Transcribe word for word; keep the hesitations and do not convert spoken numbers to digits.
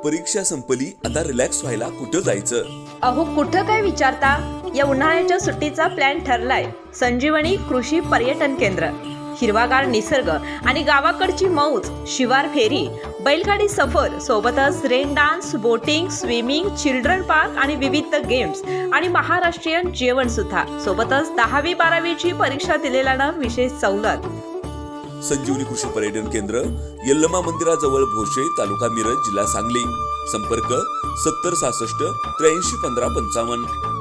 परीक्षा संपली, आता रिलॅक्स व्हायला कुठं जायचं? अहो कुठं काय विचारता, या उन्हाळ्याच्या सुट्टीचा प्लॅन ठरलाय. संजीवनी कृषी पर्यटन केंद्र. हिरवागार निसर्ग आणि गावाकडची मौज, शिवार फेरी, बैलगाडी सफर, सोबतच rain dance, boating, swimming, children park आणि विविध गेम्स आणि महाराष्ट्रीयन जेवण सुद्धा. सोबतच दहावी बारावीची परीक्षा दिलेल्या विशेष सवलत. संजीवनी कृषी पर्यटन केंद्र, यल्लमा मंदिराजवळ, भोसे, तालुका मिरज, जिल्हा सांगली. संपर्क सत्तर सहासष्ट त्र्याऐंशी पंधरा पंचावन्न.